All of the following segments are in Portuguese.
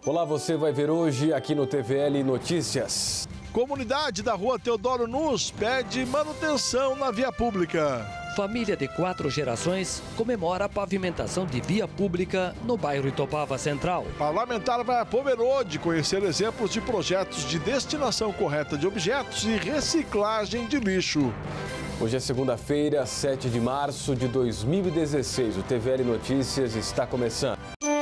Olá, você vai ver hoje aqui no TVL Notícias. Comunidade da Rua Teodoro Nus pede manutenção na via pública. Família de 4 gerações comemora a pavimentação de via pública no bairro Itopava Central. Parlamentar vai a Pomerode conhecer exemplos de projetos de destinação correta de objetos e reciclagem de lixo. Hoje é segunda-feira, 7 de março de 2016. O TVL Notícias está começando.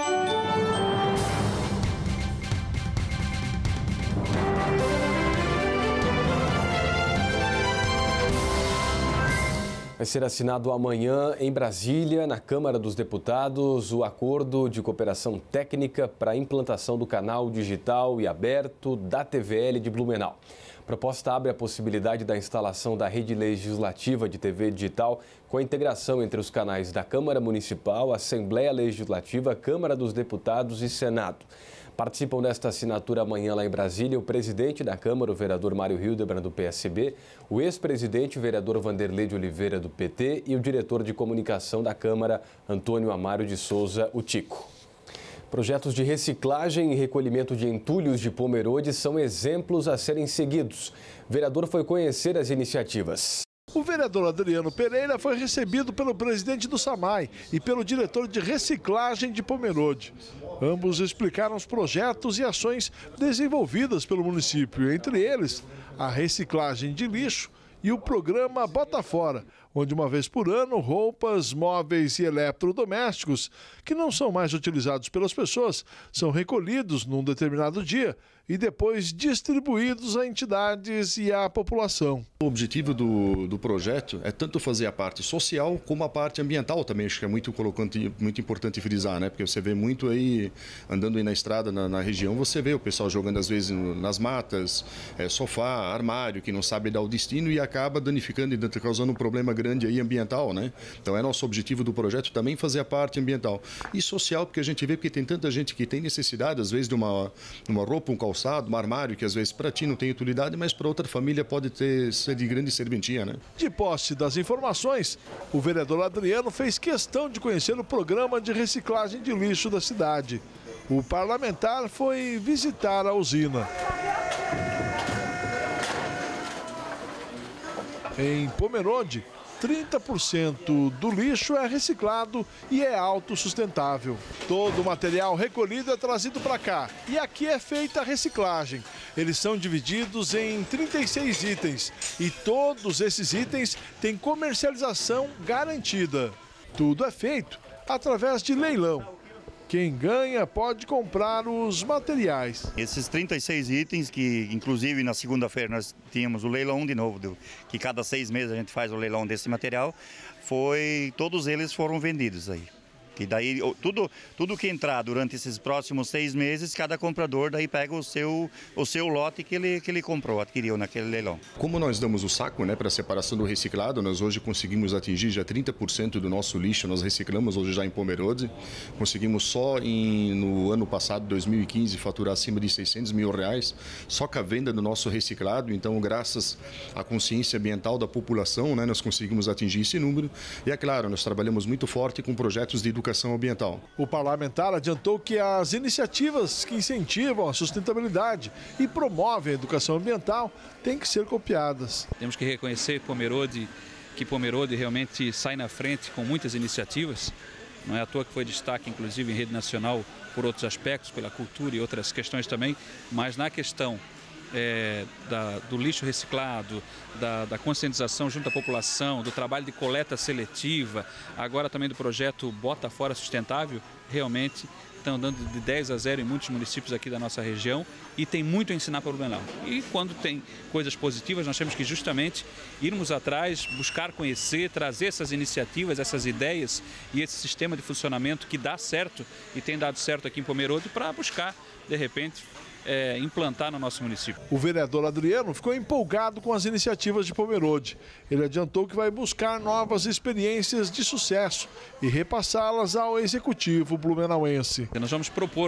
Vai ser assinado amanhã em Brasília, na Câmara dos Deputados, o acordo de cooperação técnica para a implantação do canal digital e aberto da TVL de Blumenau. A proposta abre a possibilidade da instalação da rede legislativa de TV digital com a integração entre os canais da Câmara Municipal, Assembleia Legislativa, Câmara dos Deputados e Senado. Participam desta assinatura amanhã lá em Brasília o presidente da Câmara, o vereador Mário Hildebrand, do PSB, o ex-presidente, o vereador Vanderlei de Oliveira, do PT, e o diretor de comunicação da Câmara, Antônio Amaro de Souza, o Tico. Projetos de reciclagem e recolhimento de entulhos de Pomerode são exemplos a serem seguidos. O vereador foi conhecer as iniciativas. O vereador Adriano Pereira foi recebido pelo presidente do SAMAI e pelo diretor de reciclagem de Pomerode. Ambos explicaram os projetos e ações desenvolvidas pelo município, entre eles a reciclagem de lixo e o programa Bota Fora, onde uma vez por ano roupas, móveis e eletrodomésticos que não são mais utilizados pelas pessoas são recolhidos num determinado dia e depois distribuídos a entidades e à população. O objetivo do projeto é tanto fazer a parte social como a parte ambiental também, acho que é muito importante frisar, né? Porque você vê muito aí, andando aí na estrada, na região, você vê o pessoal jogando às vezes nas matas, sofá, armário, que não sabe dar o destino e acaba danificando e causando um problema grande aí ambiental, né? Então é nosso objetivo do projeto também fazer a parte ambiental. E social, porque a gente vê que tem tanta gente que tem necessidade, às vezes, de uma roupa, um calçado, um armário, que às vezes para ti não tem utilidade, mas para outra família pode ser de grande serventia, né? De posse das informações, o vereador Adriano fez questão de conhecer o programa de reciclagem de lixo da cidade. O parlamentar foi visitar a usina. Em Pomerode, 30% do lixo é reciclado e é autossustentável. Todo o material recolhido é trazido para cá e aqui é feita a reciclagem. Eles são divididos em 36 itens e todos esses itens têm comercialização garantida. Tudo é feito através de leilão. Quem ganha pode comprar os materiais. Esses 36 itens, que inclusive na segunda-feira nós tínhamos o leilão de novo, que cada 6 meses a gente faz o leilão desse material, todos eles foram vendidos aí. E daí tudo que entrar durante esses próximos 6 meses, cada comprador daí pega o seu lote que ele comprou, adquiriu naquele leilão. Como nós damos o saco, né, para a separação do reciclado, nós hoje conseguimos atingir já 30% do nosso lixo, nós reciclamos hoje já em Pomerode. Conseguimos só no ano passado, 2015, faturar acima de R$600 mil, só com a venda do nosso reciclado. Então, graças à consciência ambiental da população, né, nós conseguimos atingir esse número. E é claro, nós trabalhamos muito forte com projetos de educação ambiental. O parlamentar adiantou que as iniciativas que incentivam a sustentabilidade e promovem a educação ambiental têm que ser copiadas. Temos que reconhecer que Pomerode realmente sai na frente com muitas iniciativas. Não é à toa que foi destaque, inclusive, em rede nacional por outros aspectos, pela cultura e outras questões também, mas na questão do lixo reciclado, da conscientização junto à população, do trabalho de coleta seletiva, agora também do projeto Bota Fora Sustentável, realmente estão dando de 10-0 em muitos municípios aqui da nossa região e tem muito a ensinar para o Blumenau. E quando tem coisas positivas, nós temos que justamente irmos atrás, buscar conhecer, trazer essas iniciativas, essas ideias e esse sistema de funcionamento que dá certo e tem dado certo aqui em Pomerode para buscar, de repente, implantar no nosso município. O vereador Adriano ficou empolgado com as iniciativas de Pomerode. Ele adiantou que vai buscar novas experiências de sucesso e repassá-las ao executivo blumenauense. Nós vamos propor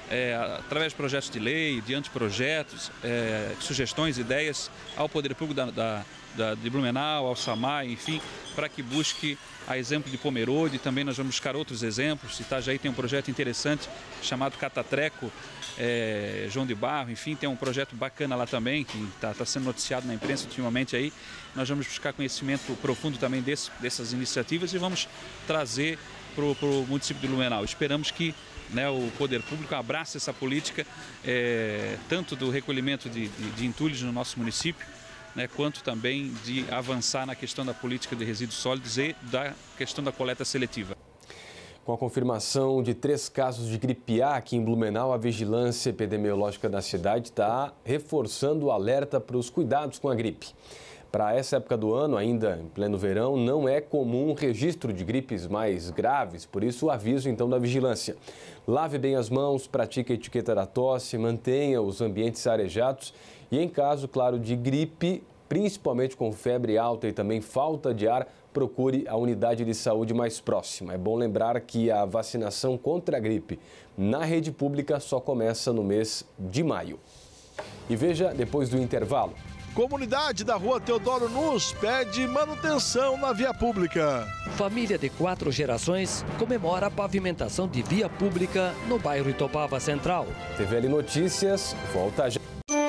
através de projetos de lei, de anteprojetos, sugestões, ideias ao Poder Público de Blumenau, ao SAMAI, enfim, para que busque, a exemplo de Pomerode, também nós vamos buscar outros exemplos. Itajaí tem um projeto interessante chamado Catatreco, João de Barro, enfim, tem um projeto bacana lá também, que está sendo noticiado na imprensa ultimamente aí. Nós vamos buscar conhecimento profundo também dessas iniciativas e vamos trazer para o município de Blumenau. Esperamos que o Poder Público abrace essa política, tanto do recolhimento de entulhos no nosso município, quanto também de avançar na questão da política de resíduos sólidos e da questão da coleta seletiva. Com a confirmação de 3 casos de gripe A aqui em Blumenau, a vigilância epidemiológica da cidade está reforçando o alerta para os cuidados com a gripe. Para essa época do ano, ainda em pleno verão, não é comum o registro de gripes mais graves, por isso o aviso então da vigilância. Lave bem as mãos, pratique a etiqueta da tosse, mantenha os ambientes arejados e em caso, claro, de gripe, principalmente com febre alta e também falta de ar, procure a unidade de saúde mais próxima. É bom lembrar que a vacinação contra a gripe na rede pública só começa no mês de maio. E veja depois do intervalo. Comunidade da Rua Teodoro Nus pede manutenção na via pública. Família de 4 gerações comemora a pavimentação de via pública no bairro Itopava Central. TVL Notícias volta já.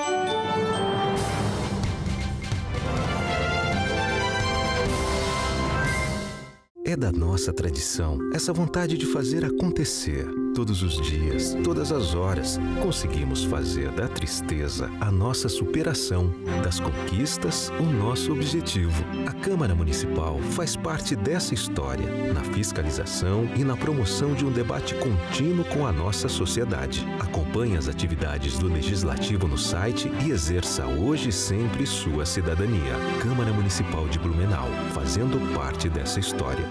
É da nossa tradição essa vontade de fazer acontecer. Todos os dias, todas as horas, conseguimos fazer da tristeza a nossa superação, das conquistas o nosso objetivo. A Câmara Municipal faz parte dessa história, na fiscalização e na promoção de um debate contínuo com a nossa sociedade. Acompanhe as atividades do Legislativo no site e exerça hoje e sempre sua cidadania. Câmara Municipal de Blumenau, fazendo parte dessa história.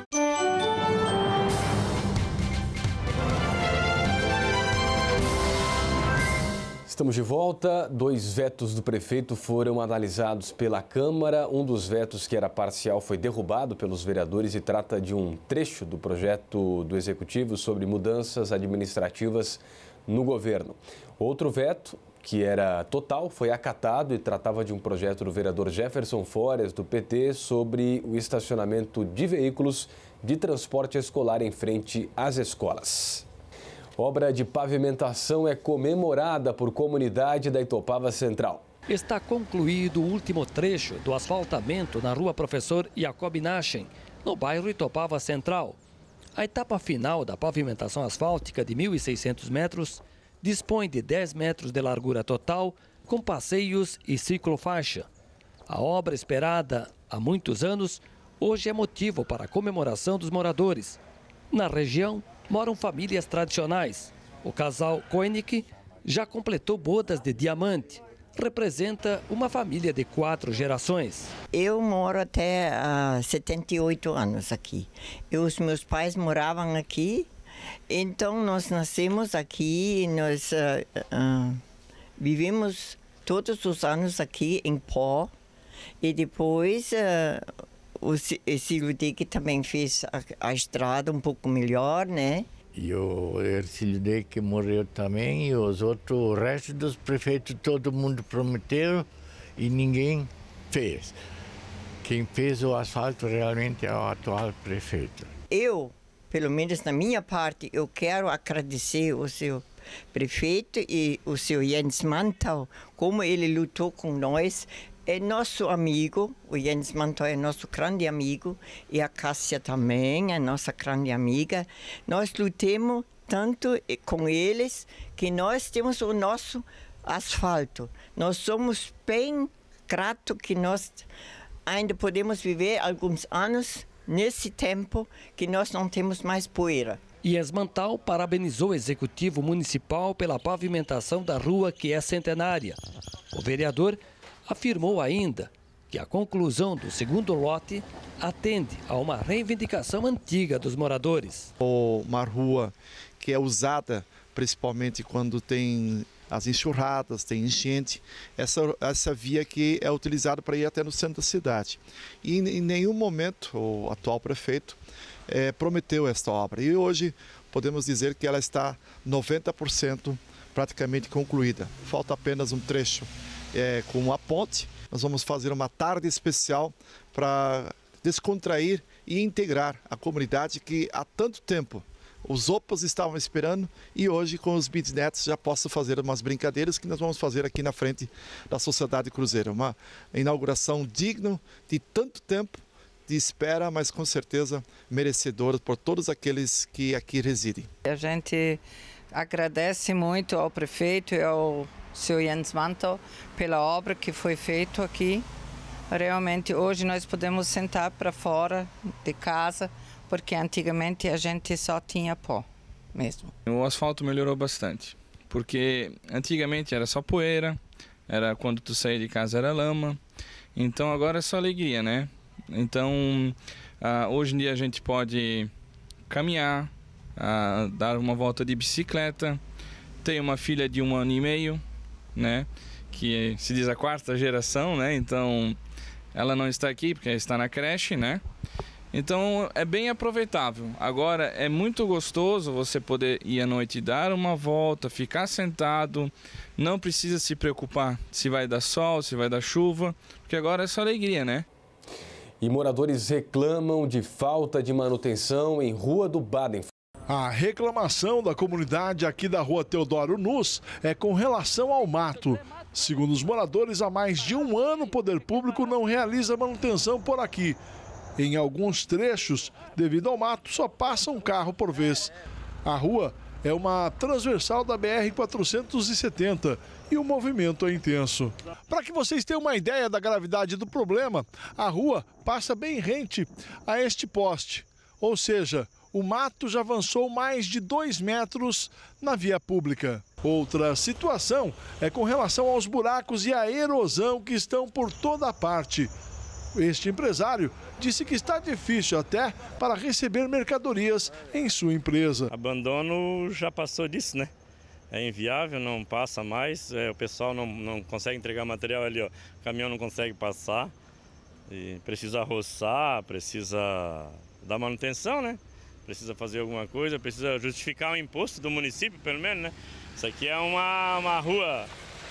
Estamos de volta. 2 vetos do prefeito foram analisados pela Câmara. Um dos vetos, que era parcial, foi derrubado pelos vereadores e trata de um trecho do projeto do Executivo sobre mudanças administrativas no governo. Outro veto, que era total, foi acatado e tratava de um projeto do vereador Jefferson Fores, do PT, sobre o estacionamento de veículos de transporte escolar em frente às escolas. Obra de pavimentação é comemorada por comunidade da Itopava Central. Está concluído o último trecho do asfaltamento na rua Professor Jacob Nachen, no bairro Itopava Central. A etapa final da pavimentação asfáltica de 1.600 metros dispõe de 10 metros de largura total, com passeios e ciclofaixa. A obra, esperada há muitos anos, hoje é motivo para a comemoração dos moradores. Na região, moram famílias tradicionais. O casal Koenig já completou bodas de diamante. Representa uma família de 4 gerações. Eu moro até há 78 anos aqui. Os meus pais moravam aqui, então nós nascemos aqui, nós vivemos todos os anos aqui em Pó. E depois o Silvio Dick também fez a estrada um pouco melhor, né? E o Ercílio Dick morreu também, e os outros, o resto dos prefeitos, todo mundo prometeu e ninguém fez. Quem fez o asfalto realmente é o atual prefeito. Eu, pelo menos na minha parte, eu quero agradecer o seu prefeito e o seu Jens Mantel, como ele lutou com nós. É nosso amigo, o Jens Mantel é nosso grande amigo, e a Cássia também é nossa grande amiga. Nós lutamos tanto com eles que nós temos o nosso asfalto. Nós somos bem gratos que nós ainda podemos viver alguns anos nesse tempo que nós não temos mais poeira. Jens Mantel parabenizou o Executivo Municipal pela pavimentação da rua, que é centenária. O vereador afirmou ainda que a conclusão do segundo lote atende a uma reivindicação antiga dos moradores. Uma rua que é usada principalmente quando tem as enxurradas, tem enchente, essa via que é utilizada para ir até no centro da cidade. E em nenhum momento o atual prefeito prometeu esta obra. E hoje podemos dizer que ela está 90% praticamente concluída. Falta apenas um trecho com a ponte. Nós vamos fazer uma tarde especial para descontrair e integrar a comunidade que há tanto tempo os opas estavam esperando, e hoje com os bisnetos já posso fazer umas brincadeiras que nós vamos fazer aqui na frente da Sociedade Cruzeiro. Uma inauguração digna de tanto tempo de espera, mas com certeza merecedora por todos aqueles que aqui residem. A gente agradece muito ao prefeito e ao Sr. Jens Mantel pela obra que foi feita aqui. Realmente hoje nós podemos sentar para fora de casa, porque antigamente a gente só tinha pó mesmo. O asfalto melhorou bastante, porque antigamente era só poeira, era quando tu saía de casa era lama, então agora é só alegria, né? Então hoje em dia a gente pode caminhar, dar uma volta de bicicleta. Tenho uma filha de 1 ano e meio, né? Que se diz a 4ª geração, né? Então ela não está aqui porque está na creche, né? Então é bem aproveitável. Agora é muito gostoso você poder ir à noite, dar uma volta, ficar sentado, não precisa se preocupar se vai dar sol, se vai dar chuva, porque agora é só alegria, né? E moradores reclamam de falta de manutenção em Rua do Baden. A reclamação da comunidade aqui da Rua Teodoro Nuss é com relação ao mato. Segundo os moradores, há mais de 1 ano o poder público não realiza manutenção por aqui. Em alguns trechos, devido ao mato, só passa um carro por vez. A rua é uma transversal da BR-470 e o movimento é intenso. Para que vocês tenham uma ideia da gravidade do problema, a rua passa bem rente a este poste. Ou seja, o mato já avançou mais de 2 metros na via pública. Outra situação é com relação aos buracos e à erosão que estão por toda parte. Este empresário disse que está difícil até para receber mercadorias em sua empresa. Abandono já passou disso, né? É inviável, não passa mais, o pessoal não consegue entregar material ali, ó. O caminhão não consegue passar, e precisa roçar, precisa dar manutenção, né? Precisa fazer alguma coisa, precisa justificar o imposto do município, pelo menos, né? Isso aqui é uma rua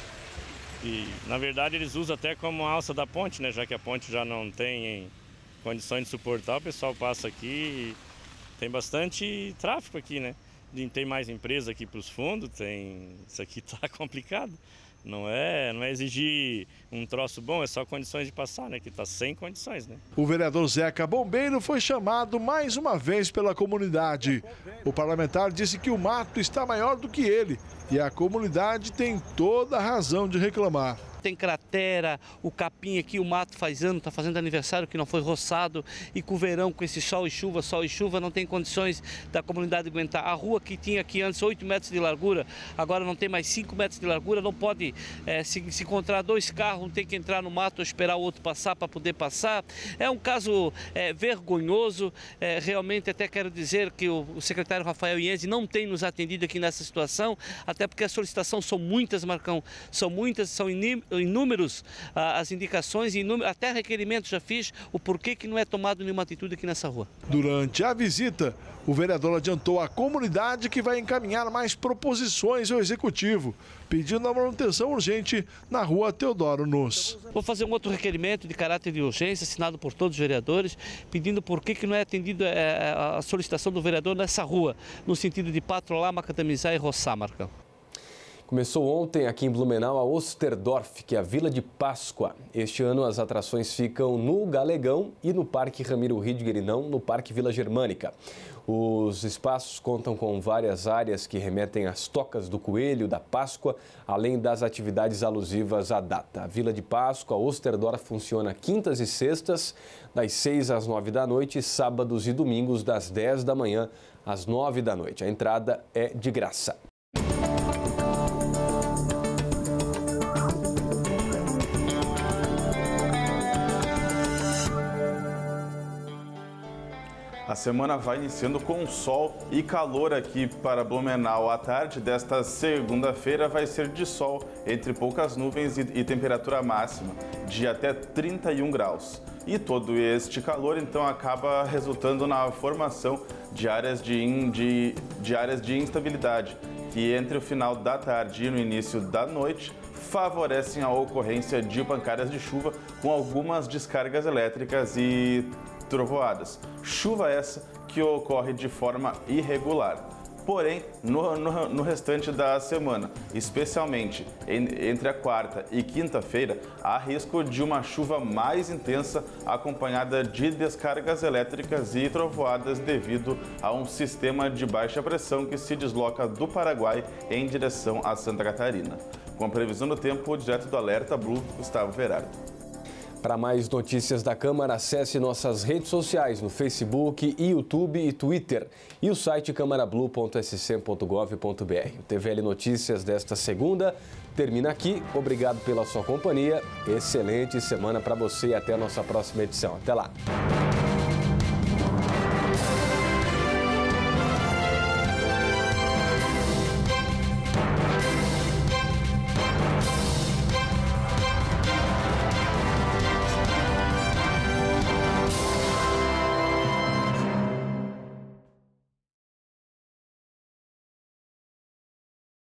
e, na verdade, eles usam até como alça da ponte, né? Já que a ponte já não tem condições de suportar, o pessoal passa aqui e tem bastante tráfego aqui, né? Tem mais empresa aqui para os fundos, isso aqui tá complicado. Não é exigir um troço bom, é só condições de passar, né? Que está sem condições, né? O vereador Zeca Bombeiro foi chamado mais uma vez pela comunidade. O parlamentar disse que o mato está maior do que ele e a comunidade tem toda a razão de reclamar. Tem cratera, o capim aqui, o mato faz ano, está fazendo aniversário que não foi roçado, e com o verão, com esse sol e chuva, não tem condições da comunidade aguentar. A rua que tinha aqui antes 8 metros de largura, agora não tem mais 5 metros de largura, não pode se encontrar 2 carros, tem que entrar no mato ou esperar o outro passar para poder passar. É um caso vergonhoso, realmente até quero dizer que o secretário Rafael Ienzi não tem nos atendido aqui nessa situação, até porque as solicitações são muitas, Marcão, são inúmeros as indicações, até requerimentos já fiz, o porquê que não é tomado nenhuma atitude aqui nessa rua. Durante a visita, o vereador adiantou à comunidade que vai encaminhar mais proposições ao executivo, pedindo a manutenção urgente na Rua Teodoro Nuss. Vou fazer um outro requerimento de caráter de urgência, assinado por todos os vereadores, pedindo por que não é atendida a solicitação do vereador nessa rua, no sentido de patrulhar, macadamizar e roçar, Marcão. Começou ontem aqui em Blumenau a Osterdorf, que é a Vila de Páscoa. Este ano as atrações ficam no Galegão e no Parque Ramiro Ridger e não no Parque Vila Germânica. Os espaços contam com várias áreas que remetem às tocas do coelho, da Páscoa, além das atividades alusivas à data. A Vila de Páscoa, a Osterdorf, funciona quintas e sextas, das 6 às 9 da noite, e sábados e domingos, das 10 da manhã às 9 da noite. A entrada é de graça. A semana vai iniciando com sol e calor aqui para Blumenau. A tarde desta segunda-feira vai ser de sol, entre poucas nuvens e temperatura máxima de até 31 graus. E todo este calor, então, acaba resultando na formação de áreas de instabilidade, que entre o final da tarde e no início da noite favorecem a ocorrência de pancadas de chuva com algumas descargas elétricas e trovoadas. Chuva essa que ocorre de forma irregular. Porém, no restante da semana, especialmente entre a quarta e quinta-feira, há risco de uma chuva mais intensa acompanhada de descargas elétricas e trovoadas devido a um sistema de baixa pressão que se desloca do Paraguai em direção a Santa Catarina. Com a previsão do tempo, direto do Alerta Blue, Gustavo Verardo. Para mais notícias da Câmara, acesse nossas redes sociais no Facebook, YouTube e Twitter e o site câmarablue.sc.gov.br. O TVL Notícias desta segunda termina aqui. Obrigado pela sua companhia. Excelente semana para você e até a nossa próxima edição. Até lá!